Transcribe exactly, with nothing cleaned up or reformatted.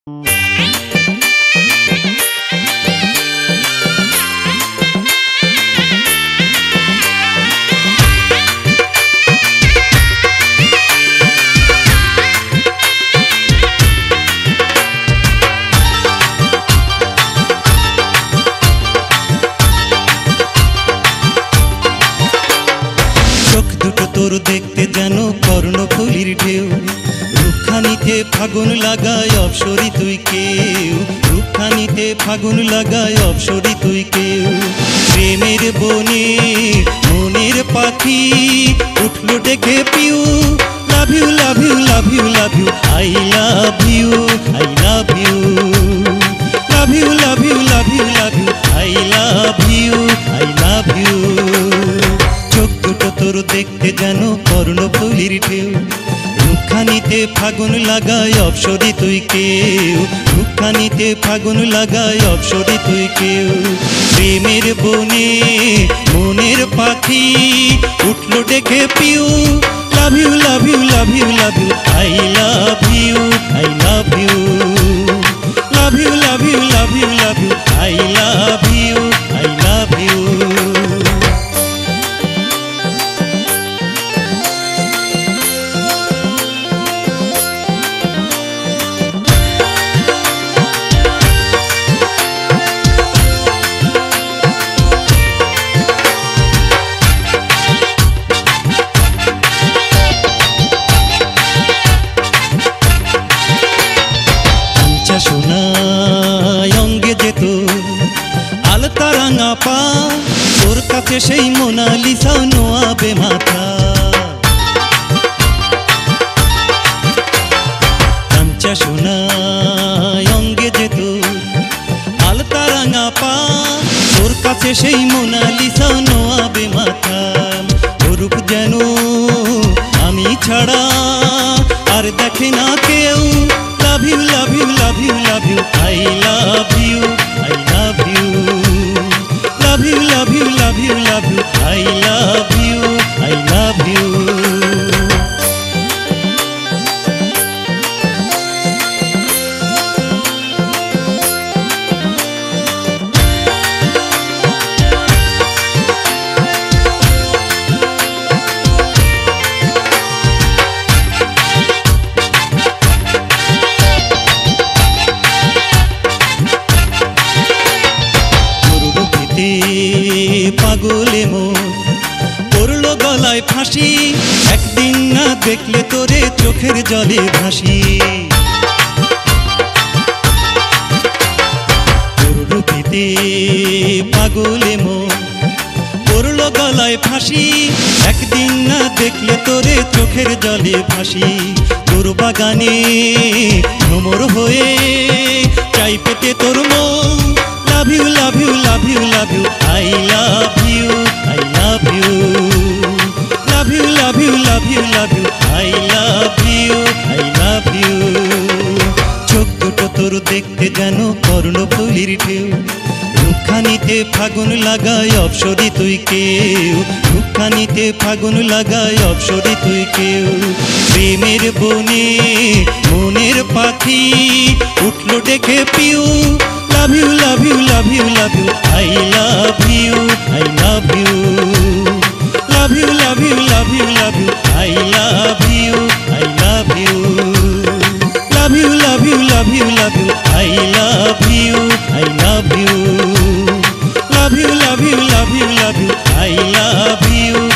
তোর দেখতে যেন কর্ণফুলির ঢেউ, রূপখানিতে ফাগুন লাগায় অপসরি তুই কেউ, রূপখানিতে ফাগুন লাগায় অপসরি তুই কেউ। প্রেমের বনে মনের পাখি উঠলো ডেকে পিউ, love you love you love you love you I love you I love you, love you love you love you love you I love you I love you. চোখ দুটো তোর দেখতে যেন কর্ণফুলির ঢেউ, রূপখানিতে ফাগুন লাগায় অপসরি তুই কেউ, রূপখানিতে ফাগুন লাগায় অপসরি তুই কেউ। প্রেমের বনে মনের পাখি উঠলো ডেকে পিউ, love you love you love you love you I love you I love you, love you love you love you love you I love you I love you. সোনায় অঙ্গে যেত আলতা রাঙা পা, তোর কাছে সেই মোনালিসা নোয়াবে মাথা। কাঞ্চা সোনায় অঙ্গে যেত আলতা রাঙা পা, তোর কাছে সেই মোনালিসা নোয়াবে মাথা। রূপ যেন আমি ছাড়া আর দেখে না কেউ, love you love you love you love you I love you I love you, love you love you love you love you I love you I love you। পাগলে মন পড়লো গলায় ফাঁসি, একদিন না দেখলে তোরে চোখের জলে ভাসি। তোর রূপেতে পাগলে মন পড়লো গলায় ফাঁসি, একদিন না দেখলে তোরে চোখের জলে ভাসি। তোর বাগানে ভ্রমর হয়ে চাই পেতে তোর মন, love you love you love you love you I love you I love you, love you love you love you love you I love you I love you। চোখ দুটো তোর দেখতে যেন কর্ণফুলির ঢেউ, রূপখানিতে ফাগুন লাগায় অপসরি তুই কেউ, রূপখানিতে ফাগুন লাগায় অপসরি তুই কেউ। প্রেমের বনে মনের পাখি উঠলো ডেকে Piu, love you love you love you love you I love you I love you, love you love you love you love you I love you I love you, love you love you love you love you I love you I love you, love you love you love you love you I love you।